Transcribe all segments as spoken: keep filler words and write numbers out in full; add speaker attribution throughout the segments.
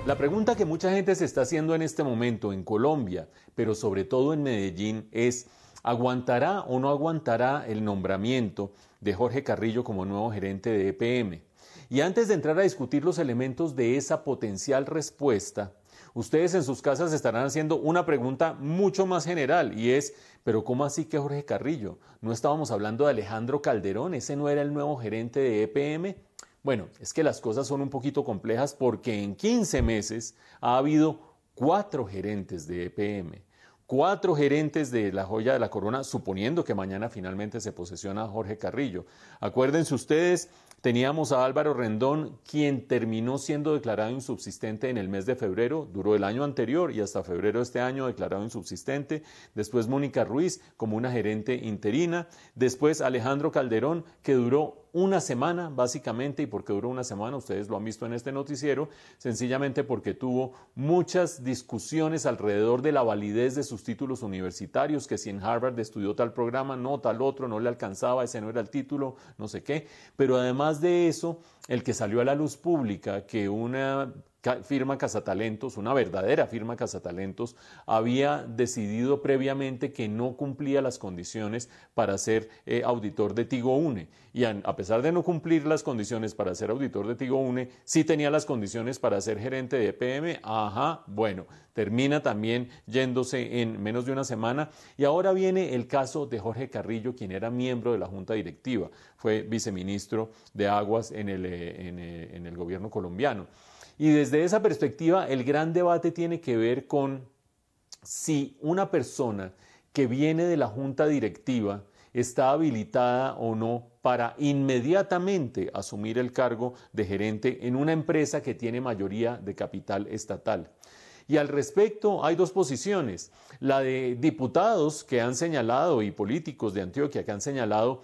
Speaker 1: La pregunta que mucha gente se está haciendo en este momento en Colombia, pero sobre todo en Medellín, es ¿aguantará o no aguantará el nombramiento de Jorge Carrillo como nuevo gerente de E P M? Y antes de entrar a discutir los elementos de esa potencial respuesta, ustedes en sus casas estarán haciendo una pregunta mucho más general y es, ¿pero cómo así que Jorge Carrillo? ¿No estábamos hablando de Alejandro Calderón? ¿Ese no era el nuevo gerente de E P M? Bueno, es que las cosas son un poquito complejas porque en quince meses ha habido cuatro gerentes de E P M, cuatro gerentes de la joya de la corona, suponiendo que mañana finalmente se posesiona Jorge Carrillo. Acuérdense ustedes, teníamos a Álvaro Rendón, quien terminó siendo declarado insubsistente en el mes de febrero, duró el año anterior y hasta febrero de este año declarado insubsistente. Después Mónica Ruiz como una gerente interina. Después Alejandro Calderón, que duró una semana básicamente. ¿Y por qué duró una semana? Ustedes lo han visto en este noticiero, sencillamente porque tuvo muchas discusiones alrededor de la validez de sus títulos universitarios, que si en Harvard estudió tal programa, no, tal otro, no le alcanzaba, ese no era el título, no sé qué. Pero además de eso, el que salió a la luz pública que una firma Cazatalentos, una verdadera firma Cazatalentos, había decidido previamente que no cumplía las condiciones para ser eh, auditor de Tigo Une. Y a, a pesar de no cumplir las condiciones para ser auditor de Tigo Une, sí tenía las condiciones para ser gerente de E P M. Ajá, bueno, termina también yéndose en menos de una semana. Y ahora viene el caso de Jorge Carrillo, quien era miembro de la Junta Directiva, fue viceministro de Aguas en el, en el, en el gobierno colombiano. Y desde esa perspectiva, el gran debate tiene que ver con si una persona que viene de la junta directiva está habilitada o no para inmediatamente asumir el cargo de gerente en una empresa que tiene mayoría de capital estatal. Y al respecto hay dos posiciones, la de diputados que han señalado y políticos de Antioquia que han señalado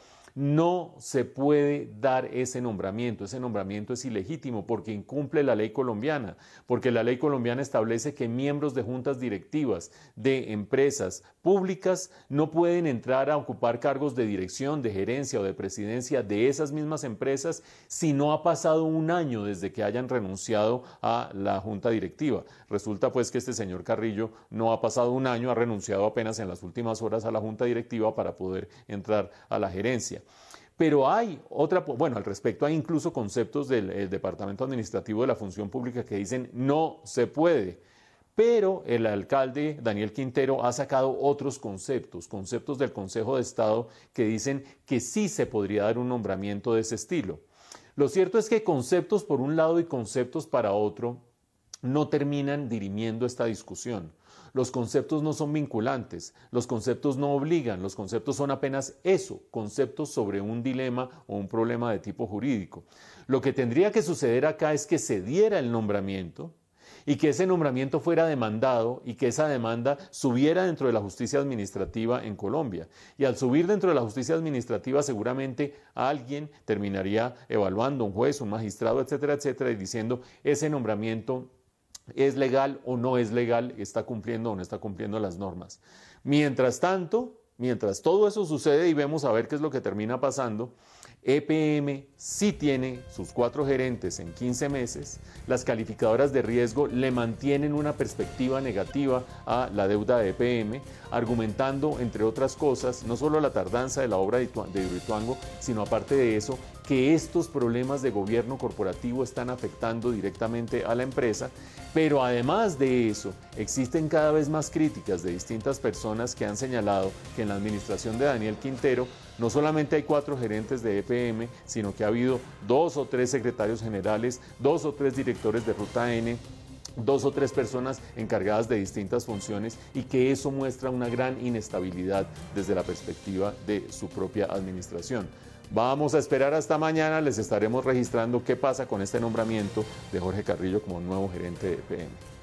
Speaker 1: no se puede dar ese nombramiento, ese nombramiento es ilegítimo porque incumple la ley colombiana, porque la ley colombiana establece que miembros de juntas directivas de empresas públicas no pueden entrar a ocupar cargos de dirección, de gerencia o de presidencia de esas mismas empresas si no ha pasado un año desde que hayan renunciado a la junta directiva. Resulta pues que este señor Carrillo no ha pasado un año, ha renunciado apenas en las últimas horas a la junta directiva para poder entrar a la gerencia. Pero hay otra, bueno, al respecto hay incluso conceptos del el Departamento Administrativo de la Función Pública que dicen no se puede. Pero el alcalde Daniel Quintero ha sacado otros conceptos, conceptos del Consejo de Estado que dicen que sí se podría dar un nombramiento de ese estilo. Lo cierto es que conceptos por un lado y conceptos para otro no terminan dirimiendo esta discusión. Los conceptos no son vinculantes, los conceptos no obligan, los conceptos son apenas eso, conceptos sobre un dilema o un problema de tipo jurídico. Lo que tendría que suceder acá es que se diera el nombramiento y que ese nombramiento fuera demandado y que esa demanda subiera dentro de la justicia administrativa en Colombia. Y al subir dentro de la justicia administrativa seguramente alguien terminaría evaluando, un juez, un magistrado, etcétera, etcétera, y diciendo ese nombramiento ¿es legal o no es legal? ¿Está cumpliendo o no está cumpliendo las normas? Mientras tanto, mientras todo eso sucede y vemos a ver qué es lo que termina pasando, E P M sí tiene sus cuatro gerentes en quince meses, las calificadoras de riesgo le mantienen una perspectiva negativa a la deuda de E P M, argumentando, entre otras cosas, no solo la tardanza de la obra de Hidroituango, sino aparte de eso, que estos problemas de gobierno corporativo están afectando directamente a la empresa, pero además de eso, existen cada vez más críticas de distintas personas que han señalado que en la administración de Daniel Quintero no solamente hay cuatro gerentes de E P M, sino que ha habido dos o tres secretarios generales, dos o tres directores de Ruta N, dos o tres personas encargadas de distintas funciones y que eso muestra una gran inestabilidad desde la perspectiva de su propia administración. Vamos a esperar hasta mañana, les estaremos registrando qué pasa con este nombramiento de Jorge Carrillo como nuevo gerente de E P M.